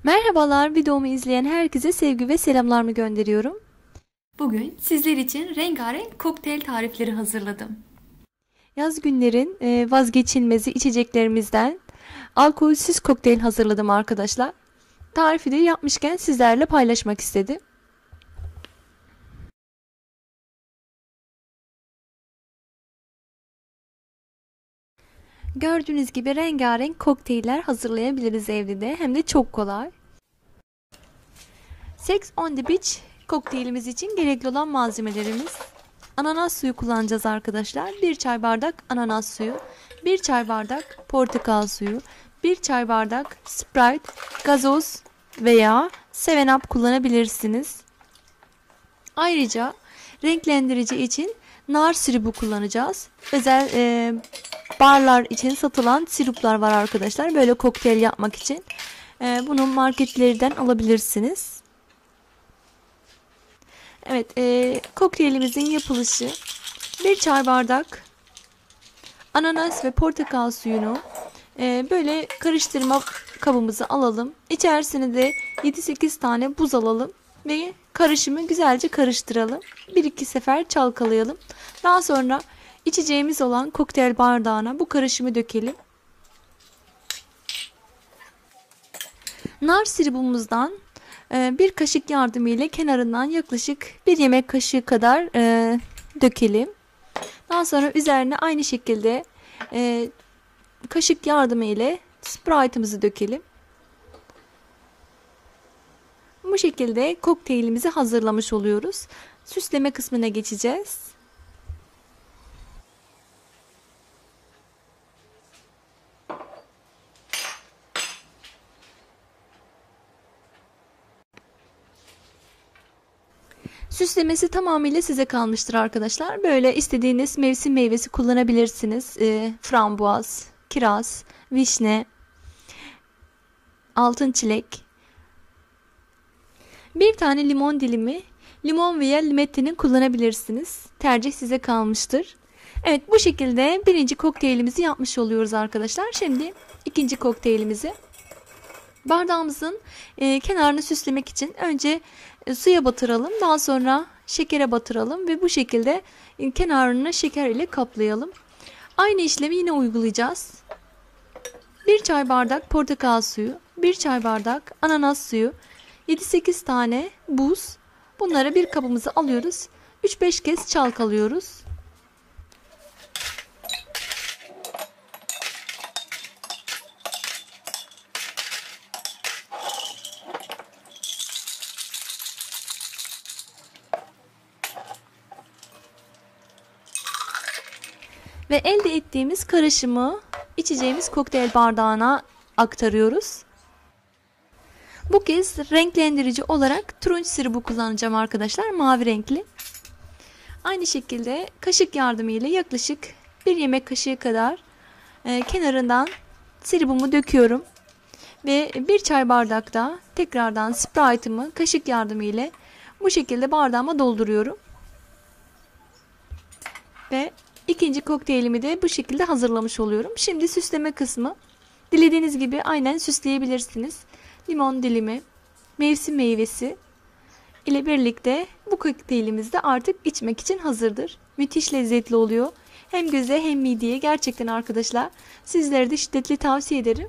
Merhabalar, videomu izleyen herkese sevgi ve selamlarımı gönderiyorum. Bugün sizler için rengarenk kokteyl tarifleri hazırladım. Yaz günlerin vazgeçilmezi içeceklerimizden alkolsüz kokteyl hazırladım arkadaşlar. Tarifi de yapmışken sizlerle paylaşmak istedim. Gördüğünüz gibi rengarenk kokteyller hazırlayabiliriz evde de, hem de çok kolay. Sex on the Beach kokteylimiz için gerekli olan malzemelerimiz: ananas suyu kullanacağız arkadaşlar. 1 çay bardak ananas suyu, 1 çay bardak portakal suyu, 1 çay bardak Sprite, gazoz veya 7 Up kullanabilirsiniz. Ayrıca renklendirici için nar sirubu kullanacağız. Özel barlar için satılan siruplar var arkadaşlar. Böyle kokteyl yapmak için. Bunu marketlerden alabilirsiniz. Evet, kokteylimizin yapılışı: 1 çay bardak ananas ve portakal suyunu böyle karıştırma kabımıza alalım. İçerisine de 7-8 tane buz alalım ve karışımı güzelce karıştıralım. 1-2 sefer çalkalayalım. Daha sonra içeceğimiz olan kokteyl bardağına bu karışımı dökelim. Nar sirupumuzdan bir kaşık yardımıyla kenarından yaklaşık 1 yemek kaşığı kadar dökelim. Daha sonra üzerine aynı şekilde kaşık yardımıyla Sprite'ımızı dökelim. Bu şekilde kokteylimizi hazırlamış oluyoruz. Süsleme kısmına geçeceğiz. Süslemesi tamamıyla size kalmıştır arkadaşlar. Böyle istediğiniz mevsim meyvesi kullanabilirsiniz. Frambuaz, kiraz, vişne, altın çilek. Bir tane limon dilimi, limon veya limettenin kullanabilirsiniz. Tercih size kalmıştır. Evet, bu şekilde birinci kokteylimizi yapmış oluyoruz arkadaşlar. Şimdi ikinci kokteylimizi. Bardağımızın kenarını süslemek için önce suya batıralım. Daha sonra şekere batıralım ve bu şekilde kenarını şeker ile kaplayalım. Aynı işlemi yine uygulayacağız. 1 çay bardak portakal suyu, 1 çay bardak ananas suyu, 7-8 tane buz. Bunları bir kabımıza alıyoruz. 3-5 kez çalkalıyoruz. Ve elde ettiğimiz karışımı içeceğimiz kokteyl bardağına aktarıyoruz. Bu kez renklendirici olarak turunç sirubu kullanacağım arkadaşlar. Mavi renkli. Aynı şekilde kaşık yardımıyla yaklaşık 1 yemek kaşığı kadar kenarından sirubumu döküyorum. Ve 1 çay bardakta tekrardan Sprite'ımı kaşık yardımıyla bu şekilde bardağıma dolduruyorum. Ve ikinci kokteylimi de bu şekilde hazırlamış oluyorum. Şimdi süsleme kısmı. Dilediğiniz gibi aynen süsleyebilirsiniz. Limon dilimi, mevsim meyvesi ile birlikte bu kokteylimiz de artık içmek için hazırdır. Müthiş lezzetli oluyor. Hem göze hem mideye, gerçekten arkadaşlar. Sizlere de şiddetli tavsiye ederim.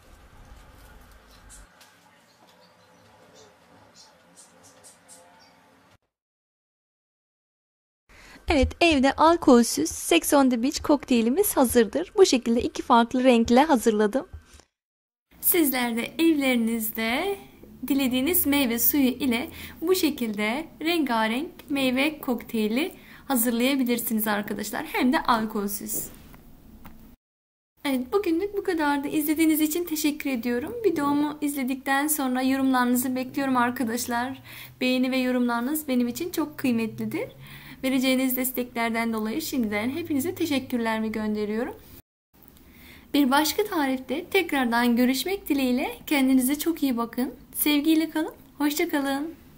Evet, evde alkolsüz Sex on the Beach kokteylimiz hazırdır. Bu şekilde 2 farklı renkle hazırladım. Sizler de evlerinizde dilediğiniz meyve suyu ile bu şekilde rengarenk meyve kokteyli hazırlayabilirsiniz arkadaşlar. Hem de alkolsüz. Evet, bugünlük bu kadardı. İzlediğiniz için teşekkür ediyorum. Videomu izledikten sonra yorumlarınızı bekliyorum arkadaşlar. Beğeni ve yorumlarınız benim için çok kıymetlidir. Vereceğiniz desteklerden dolayı şimdiden hepinize teşekkürlerimi gönderiyorum. Bir başka tarifte tekrardan görüşmek dileğiyle. Kendinize çok iyi bakın. Sevgiyle kalın. Hoşça kalın.